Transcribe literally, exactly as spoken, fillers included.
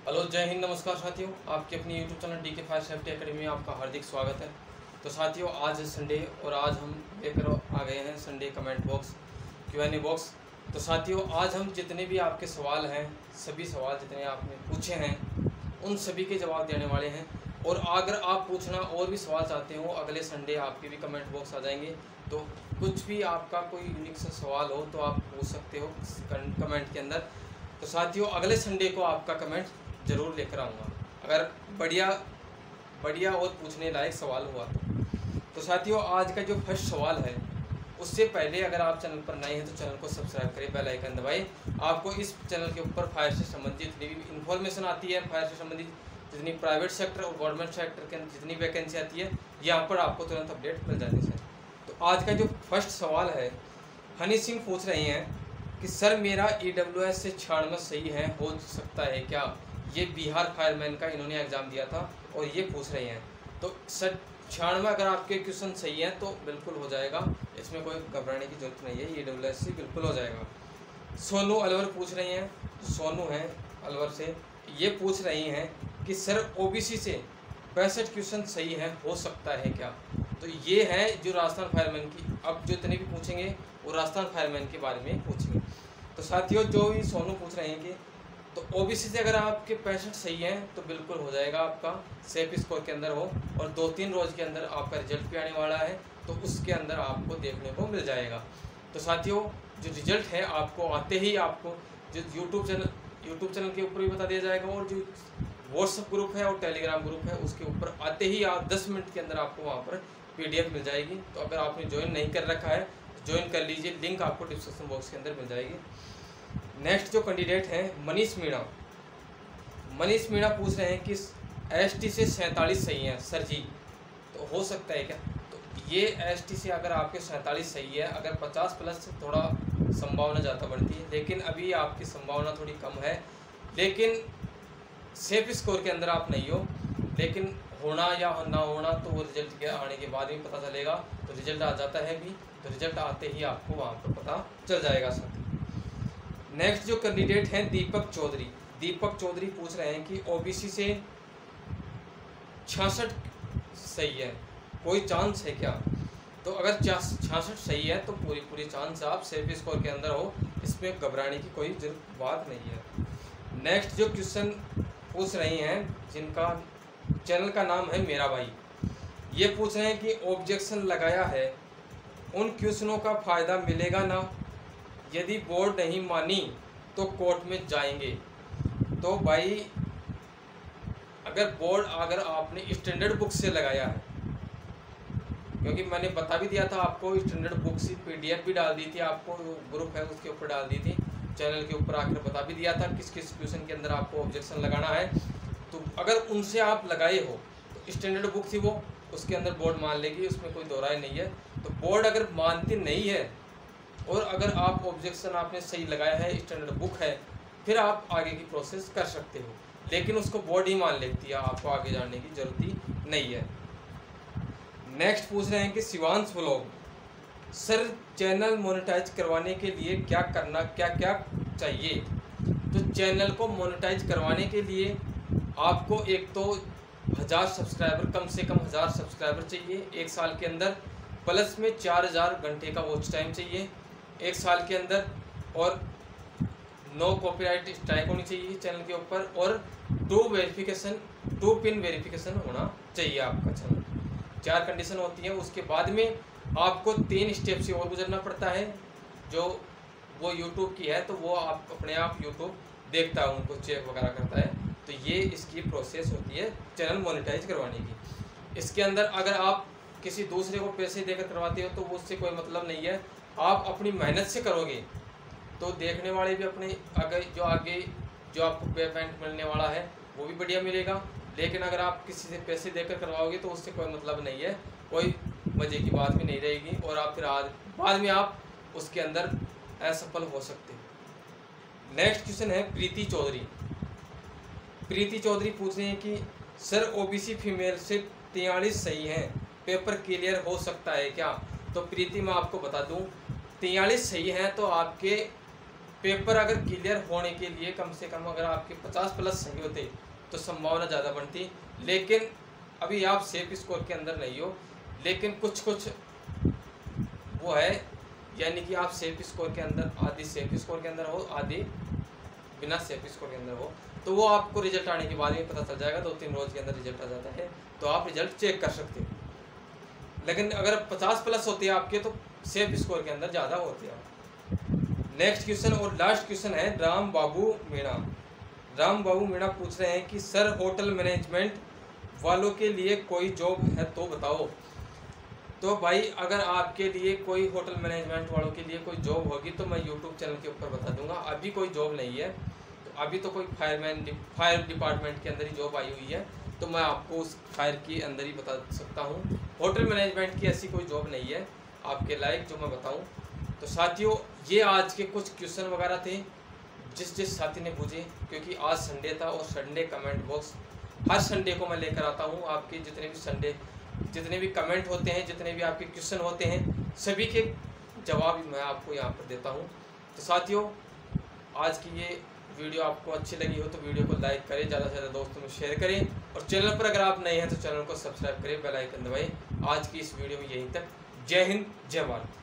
Hello, जय हिंद, नमस्कार साथियों। आपके अपनी YouTube channel D K Fire Safety Academy में आपका हार्दिक स्वागत है। तो साथियों, आज है संडे और आज हम लेकर आ गए हैं Sunday comment box, Q N A box. तो साथियों, आज हम जितने भी आपके सवाल हैं, सभी सवाल जितने आपने पूछे हैं, उन सभी के जवाब देने वाले हैं। और अगर आप पूछना और भी सवाल चाहते हो, अगले संडे आपके भी कमेंट बॉक्स आ जाएंगे। तो कुछ भी आपका कोई यूनिक सा सवाल हो तो आप पूछ सकते हो कमेंट के अंदर। तो साथियों, अगले संडे को आपका कमेंट ज़रूर लेकर आऊँगा, अगर बढ़िया बढ़िया और पूछने लायक सवाल हुआ तो। तो साथियों, आज का जो फर्स्ट सवाल है, उससे पहले अगर आप चैनल पर नए हैं तो चैनल को सब्सक्राइब करें, बेल आइकन दबाएं। आपको इस चैनल के ऊपर फायर से संबंधित जितनी भी इन्फॉर्मेशन आती है, फायर से संबंधित जितनी प्राइवेट सेक्टर और गवर्नमेंट सेक्टर के अंदर जितनी वैकेंसी आती है, यहाँ पर आपको तुरंत अपडेट मिल जाती है। तो आज का जो फर्स्ट सवाल है, हनी सिंह पूछ रहे हैं कि सर मेरा ई डब्ल्यू एस से छियानवे सही है, हो सकता है क्या? ये बिहार फायरमैन का इन्होंने एग्ज़ाम दिया था और ये पूछ रहे हैं। तो सर छियानवे अगर आपके क्वेश्चन सही हैं तो बिल्कुल हो जाएगा, इसमें कोई घबराने की जरूरत नहीं है, ई डब्ल्यू एस से बिल्कुल हो जाएगा। सोनू अलवर पूछ रही हैं, सोनू हैं अलवर से, ये पूछ रही हैं कि सर ओ बी सी से पैंसठ क्वेश्चन सही है, हो सकता है क्या? तो ये है जो राजस्थान फायरमैन की, अब जो इतने भी पूछेंगे वो राजस्थान फायरमैन के बारे में पूछेंगे। तो साथियों, जो भी सोनू पूछ रहे हैं कि तो ओबीसी से अगर आपके पैंसठ सही हैं तो बिल्कुल हो जाएगा, आपका सेफ स्कोर के अंदर हो, और दो तीन रोज़ के अंदर आपका रिजल्ट भी आने वाला है, तो उसके अंदर आपको देखने को मिल जाएगा। तो साथियों, जो रिजल्ट है आपको आते ही आपको जो यूट्यूब चैनल यूट्यूब चैनल के ऊपर भी बता दिया जाएगा, और जो व्हाट्सएप ग्रुप है और टेलीग्राम ग्रुप है उसके ऊपर आते ही आप दस मिनट के अंदर आपको वहाँ पर पीडीएफ मिल जाएगी। तो अगर आपने ज्वाइन नहीं कर रखा है तो ज्वाइन कर लीजिए, लिंक आपको डिस्क्रिप्शन बॉक्स के अंदर मिल जाएगी। नेक्स्ट जो कैंडिडेट हैं, मनीष मीणा मनीष मीणा पूछ रहे हैं कि एसटी से सैंतालीस सही हैं सर जी, तो हो सकता है क्या? तो ये एसटी से अगर आपके सैंतालीस सही है, अगर पचास प्लस से थोड़ा संभावना ज़्यादा बढ़ती है, लेकिन अभी आपकी संभावना थोड़ी कम है। लेकिन सेफ स्कोर के अंदर आप नहीं हो, लेकिन होना या ना होना तो वो रिजल्ट के आने के बाद ही पता चलेगा। तो रिजल्ट आ जाता है भी, तो रिजल्ट आते ही आपको वहाँ पर पता चल जाएगा सर। नेक्स्ट जो कैंडिडेट हैं, दीपक चौधरी दीपक चौधरी पूछ रहे हैं कि ओबीसी से छियासठ सही है, कोई चांस है क्या? तो अगर छियासठ सही है तो पूरी पूरी चांस आप सेफ स्कोर के अंदर हो, इसमें घबराने की कोई बात नहीं है। नेक्स्ट जो क्वेश्चन पूछ रही हैं, जिनका चैनल का नाम है मेरा भाई, ये पूछ रहे हैं कि ऑब्जेक्शन लगाया है, उन क्वेश्चनों का फ़ायदा मिलेगा ना? यदि बोर्ड नहीं मानी तो कोर्ट में जाएंगे। तो भाई, अगर बोर्ड अगर आपने स्टैंडर्ड बुक से लगाया है, क्योंकि मैंने बता भी दिया था आपको, स्टैंडर्ड बुक से पीडीएफ भी डाल दी थी, आपको ग्रुप है उसके ऊपर डाल दी थी, चैनल के ऊपर आकर बता भी दिया था किस किस क्वेश्चन के अंदर आपको ऑब्जेक्शन लगाना है। तो अगर उनसे आप लगाए हो तो स्टैंडर्ड बुक थी वो, उसके अंदर बोर्ड मान लेगी, उसमें कोई दो राय नहीं है। तो बोर्ड अगर मानती नहीं है और अगर आप ऑब्जेक्शन आपने सही लगाया है, स्टैंडर्ड बुक है, फिर आप आगे की प्रोसेस कर सकते हो, लेकिन उसको बोर्ड ही मान लेती है, आपको आगे जाने की जरूरत ही नहीं है। नेक्स्ट पूछ रहे हैं कि Shivansh vlog, sir channel monetise करवाने के लिए क्या करना क्या क्या चाहिए? तो चैनल को मोनेटाइज करवाने के लिए आपको एक तो हज़ार सब्सक्राइबर, कम से कम हज़ार सब्सक्राइबर चाहिए एक साल के अंदर, प्लस में चार हज़ार घंटे का वॉच टाइम चाहिए एक साल के अंदर, और नो कॉपीराइट स्ट्राइक होनी चाहिए चैनल के ऊपर, और two verification two pin verification होना चाहिए आपका चैनल। चार कंडीशन होती हैं। उसके बाद में आपको तीन स्टेप से और गुजरना पड़ता है, जो वो यूट्यूब की है, तो वो आप अपने आप यूट्यूब देखता है, उनको चेक वगैरह करता है। तो ये इसकी प्रोसेस होती है चैनल मोनेटाइज करवाने की। इसके अंदर अगर आप किसी दूसरे को पैसे देकर करवाते हो तो वो उससे कोई मतलब नहीं है। आप अपनी मेहनत से करोगे तो देखने वाले भी अपने आगे जो आगे जो आपको पेमेंट मिलने वाला है वो भी बढ़िया मिलेगा। लेकिन अगर आप किसी से पैसे देकर करवाओगे तो उससे कोई मतलब नहीं है, कोई मज़े की बात भी नहीं रहेगी, और आप फिर आज बाद में आप उसके अंदर असफल हो सकते हैं। नेक्स्ट क्वेश्चन है प्रीति चौधरी प्रीति चौधरी पूछ रहे हैं कि सर ओबीसी फीमेल से तियालीस सही हैं, पेपर क्लियर हो सकता है क्या? तो प्रीति मैं आपको बता दूं, तियालीस सही हैं तो आपके पेपर अगर क्लियर होने के लिए कम से कम अगर आपके पचास प्लस सही होते तो संभावना ज़्यादा बनती, लेकिन अभी आप सेफ स्कोर के अंदर नहीं हो। लेकिन कुछ कुछ वो है, यानी कि आप सेफ स्कोर के अंदर, आधी सेफ स्कोर के अंदर हो, आधी बिना सेफ स्कोर के अंदर हो, तो वो आपको रिजल्ट आने के बाद में पता चल जाएगा। दो तीन रोज़ के अंदर रिजल्ट आ जाता है, तो आप रिजल्ट चेक कर सकते हो। लेकिन अगर पचास प्लस होते हैं आपके तो सेफ स्कोर के अंदर ज़्यादा होते हैं। नेक्स्ट क्वेश्चन और लास्ट क्वेश्चन है राम बाबू मीणा। राम बाबू मीणा पूछ रहे हैं कि सर होटल मैनेजमेंट वालों के लिए कोई जॉब है तो बताओ। तो भाई अगर आपके लिए कोई होटल मैनेजमेंट वालों के लिए कोई जॉब होगी तो मैं यूट्यूब चैनल के ऊपर बता दूंगा। अभी कोई जॉब नहीं है, तो अभी तो कोई फायरमैन फायर डिपार्टमेंट के अंदर ही जॉब आई हुई है, तो मैं आपको उस फायर के अंदर ही बता सकता हूँ। होटल मैनेजमेंट की ऐसी कोई जॉब नहीं है आपके लायक जो मैं बताऊँ। तो साथियों ये आज के कुछ क्वेश्चन वगैरह थे जिस जिस साथी ने पूछे, क्योंकि आज संडे था और संडे कमेंट बॉक्स हर संडे को मैं लेकर आता हूँ। आपके जितने भी संडे जितने भी कमेंट होते हैं, जितने भी आपके क्वेश्चन होते हैं, सभी के जवाब मैं आपको यहाँ पर देता हूँ। तो साथियों आज की ये वीडियो आपको अच्छी लगी हो तो वीडियो को लाइक करें, ज़्यादा से ज़्यादा दोस्तों में शेयर करें, और चैनल पर अगर आप नए हैं तो चैनल को सब्सक्राइब करें, बेल आइकन दबाएं। आज की इस वीडियो में यहीं तक। जय हिंद, जय भारत।